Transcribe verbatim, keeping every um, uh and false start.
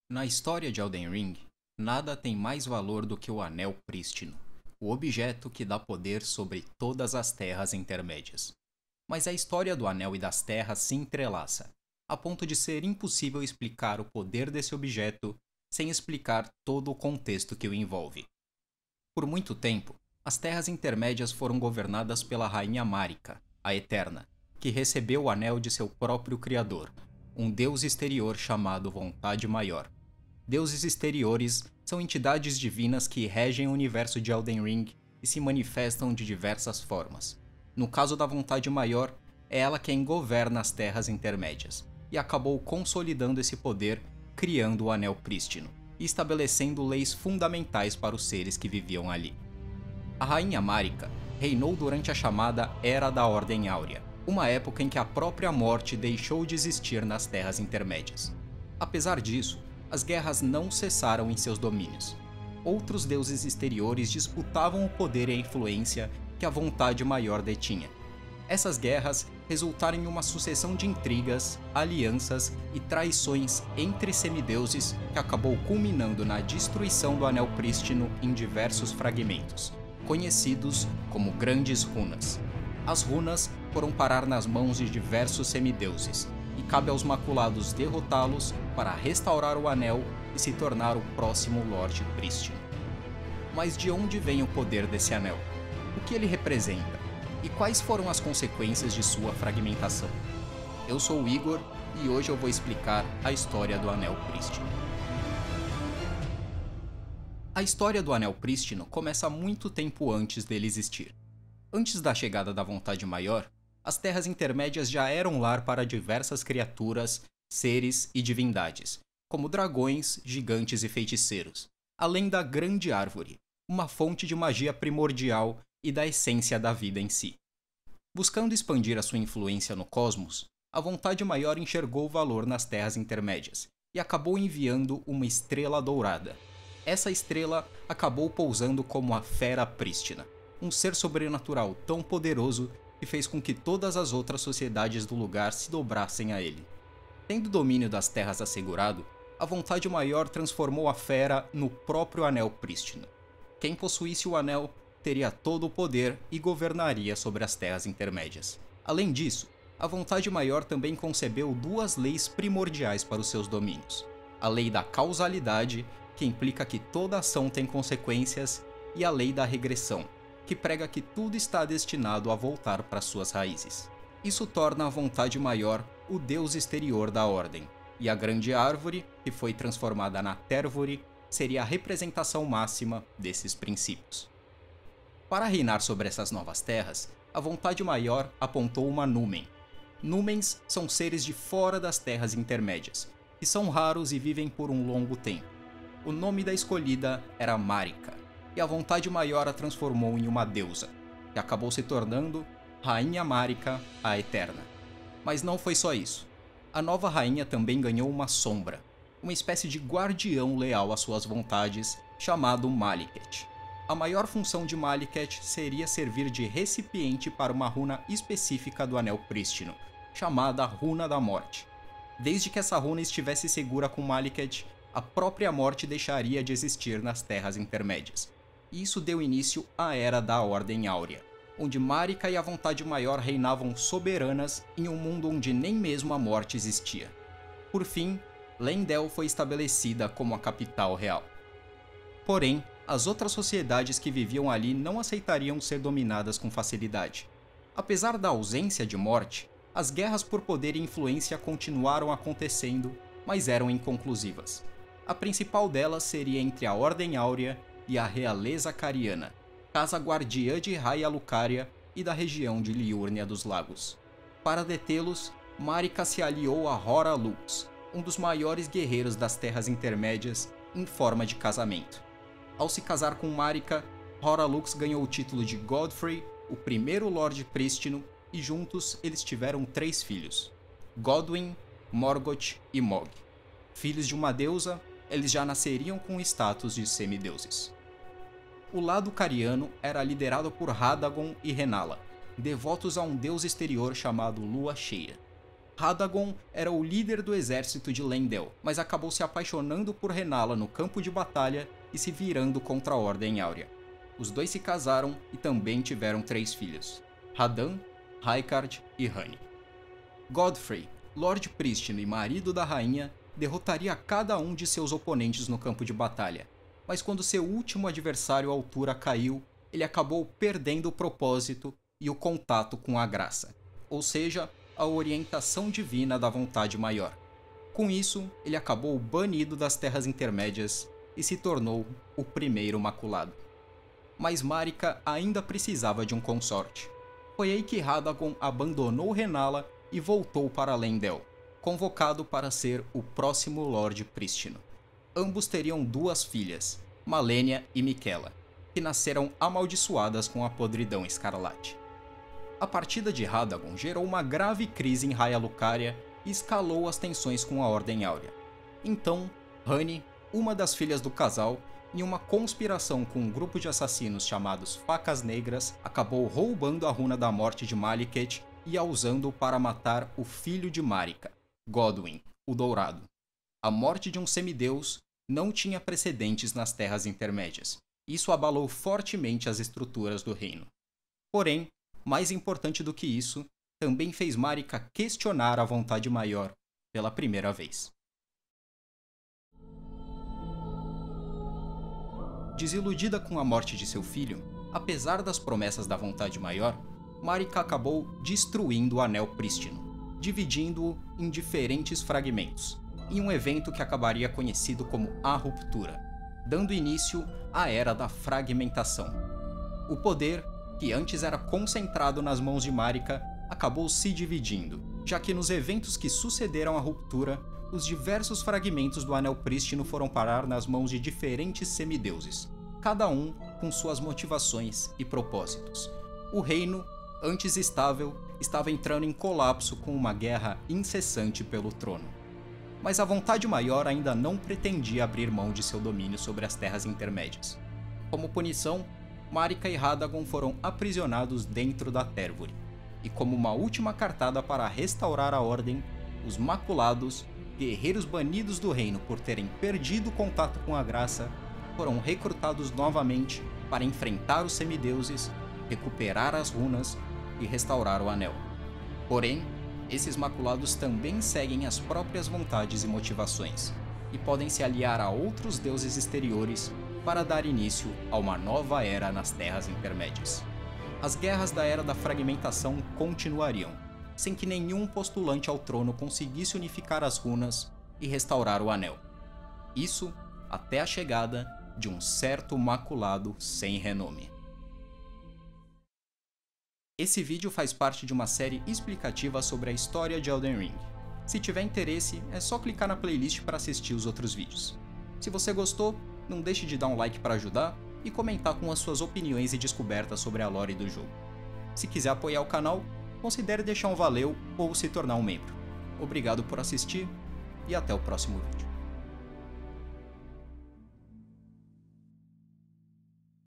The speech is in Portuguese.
Na história de Elden Ring, nada tem mais valor do que o Anel Prístino, o objeto que dá poder sobre todas as terras intermédias. Mas a história do Anel e das Terras se entrelaça, a ponto de ser impossível explicar o poder desse objeto sem explicar todo o contexto que o envolve. Por muito tempo, as Terras Intermédias foram governadas pela Rainha Marika, a Eterna, que recebeu o Anel de seu próprio criador, um deus exterior chamado Vontade Maior. Deuses exteriores são entidades divinas que regem o universo de Elden Ring e se manifestam de diversas formas. No caso da Vontade Maior, é ela quem governa as Terras Intermédias, e acabou consolidando esse poder, criando o Anel Prístino, e estabelecendo leis fundamentais para os seres que viviam ali. A Rainha Marika reinou durante a chamada Era da Ordem Áurea, uma época em que a própria morte deixou de existir nas Terras Intermédias. Apesar disso, as guerras não cessaram em seus domínios. Outros deuses exteriores disputavam o poder e a influência que a Vontade Maior detinha. Essas guerras resultaram em uma sucessão de intrigas, alianças e traições entre semideuses que acabou culminando na destruição do Anel Prístino em diversos fragmentos, conhecidos como Grandes Runas. As runas foram parar nas mãos de diversos semideuses, e cabe aos Maculados derrotá-los para restaurar o Anel e se tornar o próximo Lorde Prístino. Mas de onde vem o poder desse Anel? O que ele representa? E quais foram as consequências de sua fragmentação? Eu sou o Igor e hoje eu vou explicar a história do Anel Prístino. A história do Anel Prístino começa muito tempo antes dele existir. Antes da chegada da Vontade Maior, as Terras Intermédias já eram lar para diversas criaturas, seres e divindades, como dragões, gigantes e feiticeiros, além da Grande Árvore, uma fonte de magia primordial e da essência da vida em si. Buscando expandir a sua influência no cosmos, a Vontade Maior enxergou o valor nas Terras Intermédias e acabou enviando uma estrela dourada. Essa estrela acabou pousando como a Fera Prístina, um ser sobrenatural tão poderoso que fez com que todas as outras sociedades do lugar se dobrassem a ele. Tendo o domínio das terras assegurado, a Vontade Maior transformou a Fera no próprio Anel Prístino. Quem possuísse o Anel teria todo o poder e governaria sobre as Terras Intermédias. Além disso, a Vontade Maior também concebeu duas leis primordiais para os seus domínios: a lei da causalidade, que implica que toda ação tem consequências, e a lei da regressão, que prega que tudo está destinado a voltar para suas raízes. Isso torna a Vontade Maior o deus exterior da Ordem, e a Grande Árvore, que foi transformada na Térvore, seria a representação máxima desses princípios. Para reinar sobre essas novas terras, a Vontade Maior apontou uma Numen. Numens são seres de fora das Terras Intermédias, que são raros e vivem por um longo tempo. O nome da escolhida era Marika, e a Vontade Maior a transformou em uma deusa, que acabou se tornando Rainha Marika, a Eterna. Mas não foi só isso. A nova rainha também ganhou uma sombra, uma espécie de guardião leal às suas vontades, chamado Maliket. A maior função de Maliket seria servir de recipiente para uma runa específica do Anel Prístino, chamada Runa da Morte. Desde que essa runa estivesse segura com Maliket, a própria morte deixaria de existir nas Terras Intermédias. E isso deu início à Era da Ordem Áurea, onde Marika e a Vontade Maior reinavam soberanas em um mundo onde nem mesmo a morte existia. Por fim, Leyndell foi estabelecida como a capital real. Porém, as outras sociedades que viviam ali não aceitariam ser dominadas com facilidade. Apesar da ausência de morte, as guerras por poder e influência continuaram acontecendo, mas eram inconclusivas. A principal delas seria entre a Ordem Áurea e a Realeza Cariana, casa guardiã de Raia Lucaria e da região de Liurnia dos Lagos. Para detê-los, Marika se aliou a Hoarah Loux, um dos maiores guerreiros das Terras Intermédias, em forma de casamento. Ao se casar com Marika, Hoarah Loux ganhou o título de Godfrey, o primeiro Lorde Prístino, e juntos eles tiveram três filhos: Godwyn, Morgoth e Mog. Filhos de uma deusa, eles já nasceriam com o status de semideuses. O lado cariano era liderado por Radagon e Renala, devotos a um deus exterior chamado Lua Cheia. Radagon era o líder do exército de Leyndell, mas acabou se apaixonando por Renala no campo de batalha e se virando contra a Ordem Áurea. Os dois se casaram e também tiveram três filhos, Radan, Raikard e Rani. Godfrey, Lorde Prístino e marido da rainha, derrotaria cada um de seus oponentes no campo de batalha, mas quando seu último adversário à altura caiu, ele acabou perdendo o propósito e o contato com a graça, ou seja, a orientação divina da vontade maior. Com isso, ele acabou banido das Terras Intermédias e se tornou o primeiro Maculado. Mas Marika ainda precisava de um consorte. Foi aí que Radagon abandonou Renala e voltou para Leyndell, convocado para ser o próximo Lorde Prístino. Ambos teriam duas filhas, Malenia e Miquella, que nasceram amaldiçoadas com a podridão escarlate. A partida de Radagon gerou uma grave crise em Raia Lucaria e escalou as tensões com a Ordem Áurea. Então, Rani, uma das filhas do casal, em uma conspiração com um grupo de assassinos chamados Facas Negras, acabou roubando a runa da morte de Malekith e a usando para matar o filho de Marika, Godwyn, o Dourado. A morte de um semideus não tinha precedentes nas Terras Intermédias. Isso abalou fortemente as estruturas do reino. Porém, mais importante do que isso, também fez Marika questionar a vontade maior pela primeira vez. Desiludida com a morte de seu filho, apesar das promessas da vontade maior, Marika acabou destruindo o Anel Prístino, dividindo-o em diferentes fragmentos, em um evento que acabaria conhecido como a Ruptura, dando início à Era da Fragmentação. O poder, que antes era concentrado nas mãos de Marika, acabou se dividindo, já que nos eventos que sucederam a Ruptura, os diversos fragmentos do Anel Prístino foram parar nas mãos de diferentes semideuses, cada um com suas motivações e propósitos. O reino, antes estável, estava entrando em colapso com uma guerra incessante pelo trono. Mas a vontade maior ainda não pretendia abrir mão de seu domínio sobre as Terras Intermédias. Como punição, Marika e Radagon foram aprisionados dentro da Térvore, e como uma última cartada para restaurar a ordem, os Maculados, guerreiros banidos do reino por terem perdido o contato com a graça, foram recrutados novamente para enfrentar os semideuses, recuperar as runas e restaurar o anel. Porém, esses Maculados também seguem as próprias vontades e motivações, e podem se aliar a outros deuses exteriores para dar início a uma nova era nas Terras Intermédias. As guerras da Era da Fragmentação continuariam, sem que nenhum postulante ao trono conseguisse unificar as runas e restaurar o anel. Isso até a chegada de um certo Maculado sem renome. Esse vídeo faz parte de uma série explicativa sobre a história de Elden Ring. Se tiver interesse, é só clicar na playlist para assistir os outros vídeos. Se você gostou, não deixe de dar um like para ajudar e comentar com as suas opiniões e descobertas sobre a lore do jogo. Se quiser apoiar o canal, considere deixar um valeu ou se tornar um membro. Obrigado por assistir e até o próximo vídeo.